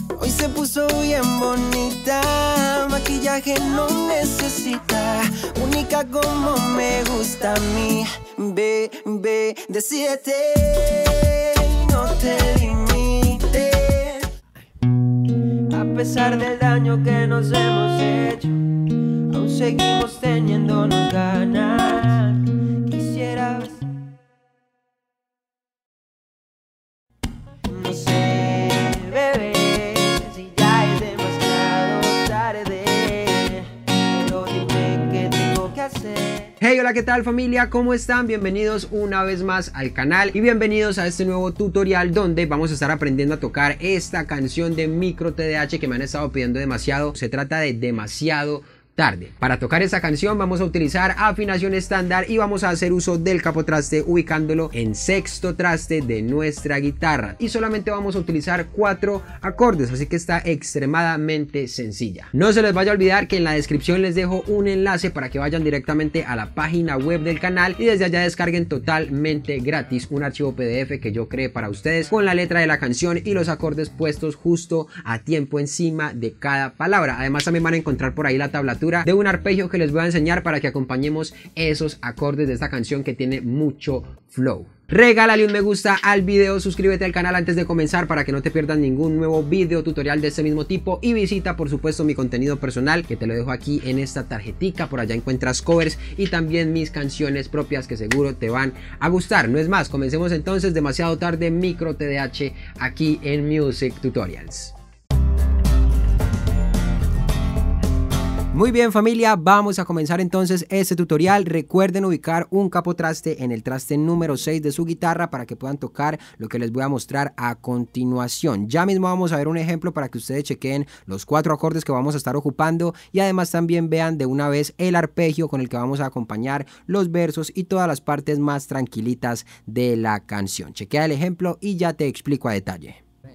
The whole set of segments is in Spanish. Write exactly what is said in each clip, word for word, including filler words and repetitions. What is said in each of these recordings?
Hoy se puso bien bonita, maquillaje no necesita, única como me gusta a mí. Bebé, decídete, no te limites. A pesar del daño que nos hemos hecho, aún seguimos teniéndonos ganas. Quisiera besar. No sé, bebé, si ya es demasiado tarde, pero dime qué tengo que hacer. Hey, hola, ¿qué tal familia? ¿Cómo están? Bienvenidos una vez más al canal y bienvenidos a este nuevo tutorial donde vamos a estar aprendiendo a tocar esta canción de Micro T D H que me han estado pidiendo demasiado. Se trata de Demasiado Tarde. Para tocar esta canción vamos a utilizar afinación estándar y vamos a hacer uso del capotraste ubicándolo en sexto traste de nuestra guitarra, y solamente vamos a utilizar cuatro acordes, así que está extremadamente sencilla. No se les vaya a olvidar que en la descripción les dejo un enlace para que vayan directamente a la página web del canal y desde allá descarguen totalmente gratis un archivo P D F que yo creé para ustedes con la letra de la canción y los acordes puestos justo a tiempo encima de cada palabra. Además también van a encontrar por ahí la tablatura de un arpegio que les voy a enseñar para que acompañemos esos acordes de esta canción que tiene mucho flow. Regálale un me gusta al video, suscríbete al canal antes de comenzar para que no te pierdas ningún nuevo video tutorial de este mismo tipo y visita por supuesto mi contenido personal que te lo dejo aquí en esta tarjetica. Por allá encuentras covers y también mis canciones propias que seguro te van a gustar. No es más, comencemos entonces. Demasiado Tarde, Micro T D H aquí en Music Tutorials. Muy bien familia, vamos a comenzar entonces este tutorial. Recuerden ubicar un capotraste en el traste número seis de su guitarra para que puedan tocar lo que les voy a mostrar a continuación. Ya mismo vamos a ver un ejemplo para que ustedes chequen los cuatro acordes que vamos a estar ocupando y además también vean de una vez el arpegio con el que vamos a acompañar los versos y todas las partes más tranquilitas de la canción. Chequea el ejemplo y ya te explico a detalle.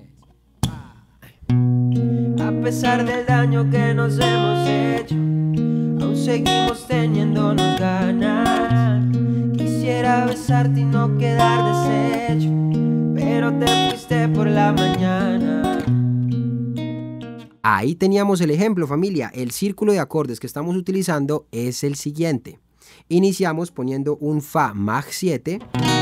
A pesar del daño que nos hemos hecho, aún seguimos teniéndonos ganas. Quisiera besarte y no quedar deshecho, pero te fuiste por la mañana. Ahí teníamos el ejemplo familia. El círculo de acordes que estamos utilizando es el siguiente. Iniciamos poniendo un Fa Mag siete.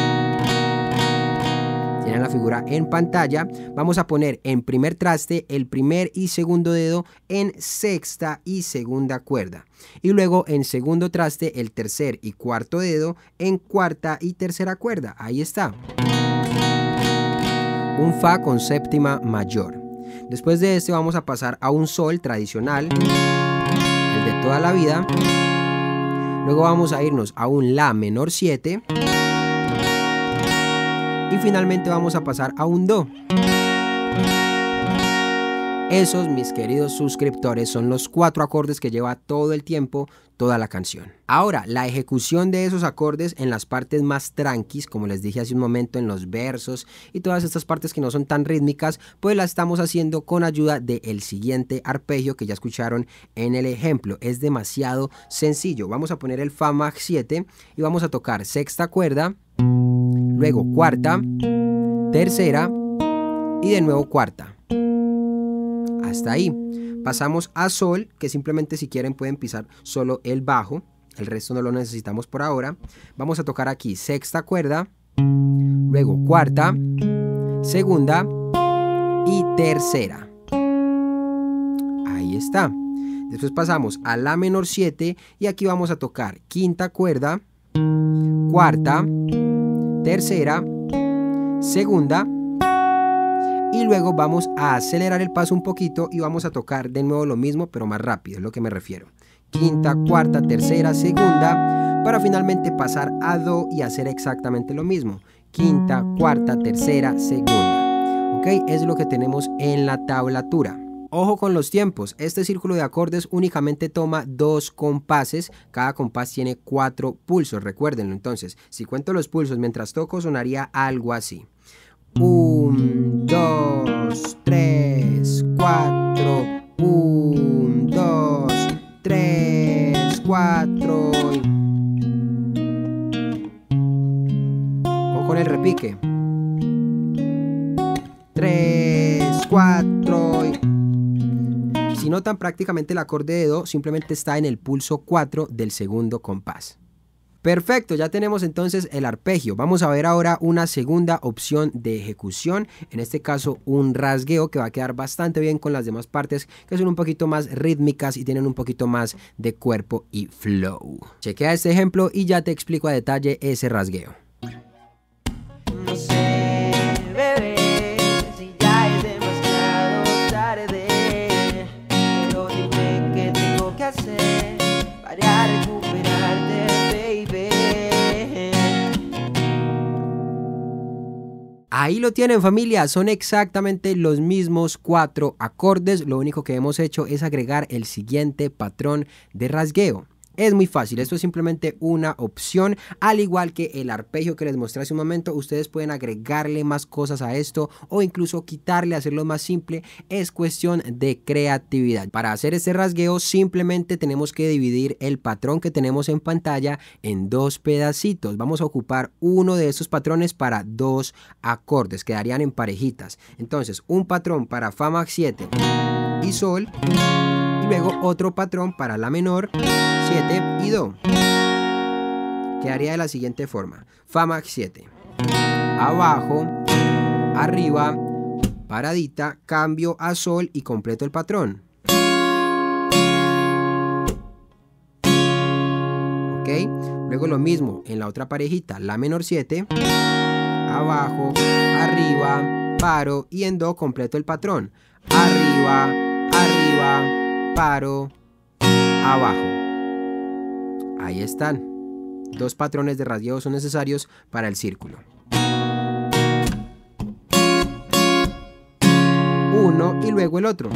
Tienen la figura en pantalla. Vamos a poner en primer traste el primer y segundo dedo en sexta y segunda cuerda. Y luego en segundo traste el tercer y cuarto dedo en cuarta y tercera cuerda. Ahí está. Un Fa con séptima mayor. Después de este vamos a pasar a un Sol tradicional, el de toda la vida. Luego vamos a irnos a un La menor siete. Y finalmente vamos a pasar a un Do. Esos, mis queridos suscriptores, son los cuatro acordes que lleva todo el tiempo toda la canción. Ahora, la ejecución de esos acordes en las partes más tranquis, como les dije hace un momento, en los versos y todas estas partes que no son tan rítmicas, pues la estamos haciendo con ayuda del siguiente arpegio que ya escucharon en el ejemplo. Es demasiado sencillo. Vamos a poner el Fa Mag siete y vamos a tocar sexta cuerda, luego cuarta, tercera y de nuevo cuarta. Hasta ahí. Pasamos a Sol, que simplemente si quieren pueden pisar solo el bajo, el resto no lo necesitamos por ahora. Vamos a tocar aquí sexta cuerda, luego cuarta, segunda y tercera. Ahí está. Después pasamos a La menor siete y aquí vamos a tocar quinta cuerda, cuarta, tercera, segunda. Y luego vamos a acelerar el paso un poquito y vamos a tocar de nuevo lo mismo, pero más rápido, es lo que me refiero. Quinta, cuarta, tercera, segunda, para finalmente pasar a Do y hacer exactamente lo mismo. Quinta, cuarta, tercera, segunda. ¿Ok? Es lo que tenemos en la tablatura. Ojo con los tiempos. Este círculo de acordes únicamente toma dos compases. Cada compás tiene cuatro pulsos, recuérdenlo. Entonces, si cuento los pulsos mientras toco, sonaría algo así. Un, dos, tres, cuatro. Un, dos, tres, cuatro. O con el repique. Tres, cuatro. soy. Si notan, prácticamente el acorde de do simplemente está en el pulso cuatro del segundo compás. Perfecto, ya tenemos entonces el arpegio. Vamos a ver ahora una segunda opción de ejecución, en este caso un rasgueo que va a quedar bastante bien con las demás partes que son un poquito más rítmicas y tienen un poquito más de cuerpo y flow. Chequea este ejemplo y ya te explico a detalle ese rasgueo. No sé, bebé, si ya es demasiado tarde, pero dime qué tengo que hacer para recuperarte, baby. Ahí lo tienen, familia, son exactamente los mismos cuatro acordes, lo único que hemos hecho es agregar el siguiente patrón de rasgueo. Es muy fácil, esto es simplemente una opción, al igual que el arpegio que les mostré hace un momento. Ustedes pueden agregarle más cosas a esto o incluso quitarle, hacerlo más simple. Es cuestión de creatividad. Para hacer este rasgueo simplemente tenemos que dividir el patrón que tenemos en pantalla en dos pedacitos. Vamos a ocupar uno de estos patrones para dos acordes, quedarían en parejitas. Entonces, un patrón para Fa Max siete y Sol, y luego otro patrón para La menor, siete y Do. Quedaría de la siguiente forma: Fa Max siete, abajo, arriba, paradita, cambio a Sol y completo el patrón. Ok, luego lo mismo en la otra parejita, La menor siete, abajo, arriba, paro y en Do completo el patrón. Arriba, arriba, paro, abajo. Ahí están. Dos patrones de rasgueo son necesarios para el círculo. Uno y luego el otro.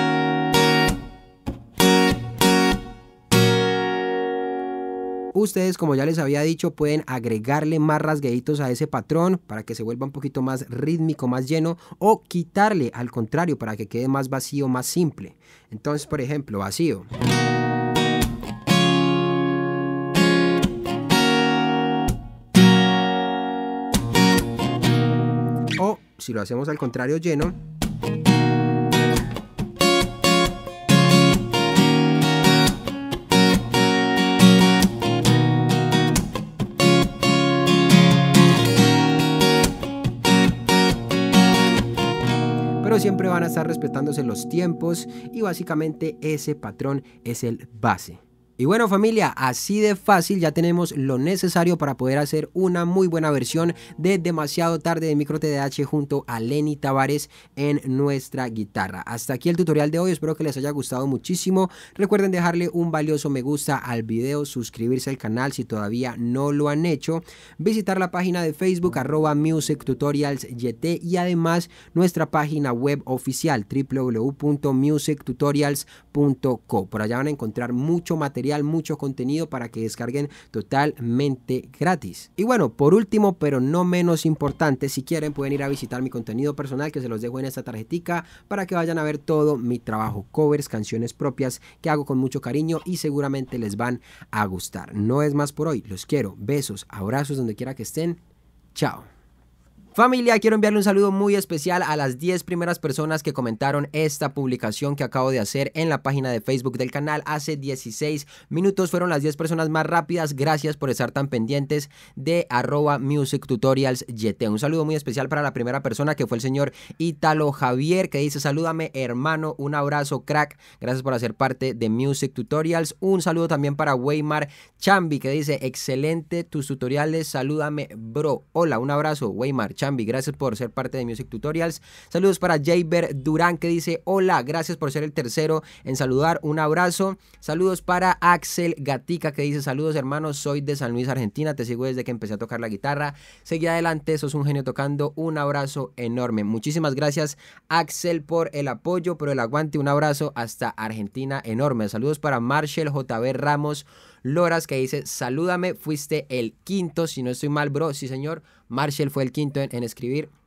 Ustedes, como ya les había dicho, pueden agregarle más rasgueitos a ese patrón para que se vuelva un poquito más rítmico, más lleno, o quitarle, al contrario, para que quede más vacío, más simple. Entonces, por ejemplo, vacío. O si lo hacemos al contrario, lleno. Pero siempre van a estar respetándose los tiempos y básicamente ese patrón es el base. Y bueno, familia, así de fácil ya tenemos lo necesario para poder hacer una muy buena versión de Demasiado Tarde de Micro T D A H junto a Lenny Tavares en nuestra guitarra. Hasta aquí el tutorial de hoy, espero que les haya gustado muchísimo. Recuerden dejarle un valioso me gusta al video, suscribirse al canal si todavía no lo han hecho, visitar la página de Facebook arroba Music Tutorials Y T y además nuestra página web oficial w w w punto music tutorials punto co. Por allá van a encontrar mucho material, mucho contenido para que descarguen totalmente gratis. Y bueno, por último, pero no menos importante, si quieren pueden ir a visitar mi contenido personal que se los dejo en esta tarjetica para que vayan a ver todo mi trabajo, covers, canciones propias que hago con mucho cariño y seguramente les van a gustar. No es más por hoy, los quiero, besos, abrazos donde quiera que estén, chao. Familia, quiero enviarle un saludo muy especial a las diez primeras personas que comentaron esta publicación que acabo de hacer en la página de Facebook del canal hace dieciséis minutos. Fueron las diez personas más rápidas. Gracias por estar tan pendientes de arroba Music Tutorials Y T. Un saludo muy especial para la primera persona, que fue el señor Ítalo Javier, que dice: salúdame, hermano, un abrazo, crack. Gracias por hacer parte de Music Tutorials. Un saludo también para Weimar Chambi, que dice: excelente tus tutoriales, salúdame, bro. Hola, un abrazo, Weimar Chambi. Gracias por ser parte de Music Tutorials. Saludos para Jayber Durán, que dice: hola, gracias por ser el tercero en saludar, un abrazo. Saludos para Axel Gatica, que dice: saludos, hermanos, soy de San Luis, Argentina, te sigo desde que empecé a tocar la guitarra, seguí adelante, sos un genio tocando, un abrazo enorme. Muchísimas gracias, Axel, por el apoyo, por el aguante, un abrazo hasta Argentina enorme. Saludos para Marshall J B Ramos Loras, que dice: salúdame, fuiste el quinto, si no estoy mal, bro. Sí, señor, Marshall fue el quinto en, en escribir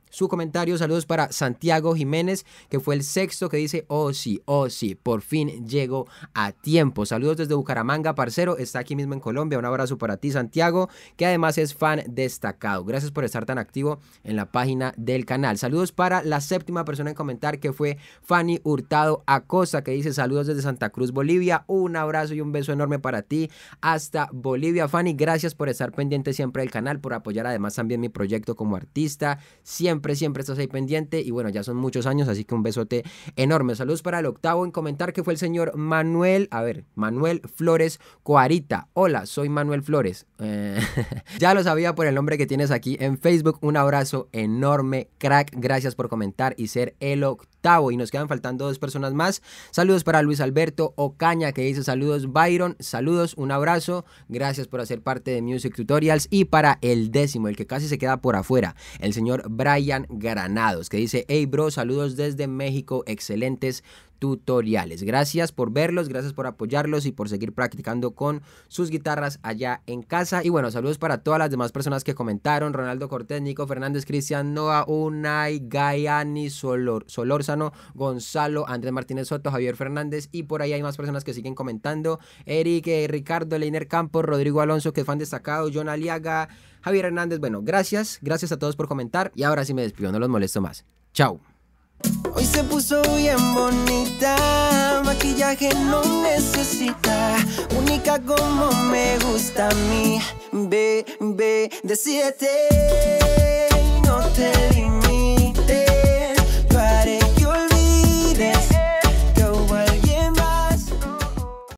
su comentario. Saludos para Santiago Jiménez, que fue el sexto, que dice, oh sí, oh sí, por fin llego a tiempo. Saludos desde Bucaramanga, parcero, está aquí mismo en Colombia. Un abrazo para ti, Santiago, que además es fan destacado. Gracias por estar tan activo en la página del canal. Saludos para la séptima persona en comentar, que fue Fanny Hurtado Acosta, que dice, saludos desde Santa Cruz, Bolivia. Un abrazo y un beso enorme para ti hasta Bolivia, Fanny. Gracias por estar pendiente siempre del canal, por apoyar además también mi proyecto como artista. Siempre, siempre estás ahí pendiente y bueno, ya son muchos años, así que un besote enorme. Saludos para el octavo en comentar, que fue el señor Manuel, a ver, Manuel Flores Coarita. Hola, soy Manuel Flores. Eh, ya lo sabía por el nombre que tienes aquí en Facebook. Un abrazo enorme, crack. Gracias por comentar y ser el octavo. Y nos quedan faltando dos personas más. Saludos para Luis Alberto Ocaña, que dice, saludos Byron, saludos, un abrazo. Gracias por hacer parte de Music Tutorials. Y para el décimo, el que casi se queda por afuera, el señor Brian Granados, que dice, hey bro, saludos desde México, excelentes tutoriales. Gracias por verlos, gracias por apoyarlos y por seguir practicando con sus guitarras allá en casa. Y bueno, saludos para todas las demás personas que comentaron: Ronaldo Cortés, Nico Fernández, Cristian Noa, Unai, Gayani, Solor, Solórzano, Gonzalo, Andrés Martínez Soto, Javier Fernández, y por ahí hay más personas que siguen comentando: Eric, eh, Ricardo, Leiner Campos, Rodrigo Alonso, que es fan destacado, John Aliaga, Javier Hernández. Bueno, gracias, gracias a todos por comentar y ahora sí me despido, no los molesto más. Chao. Hoy se puso bien bonita, maquillaje no necesita, única como me gusta a mí, bebé, decídete.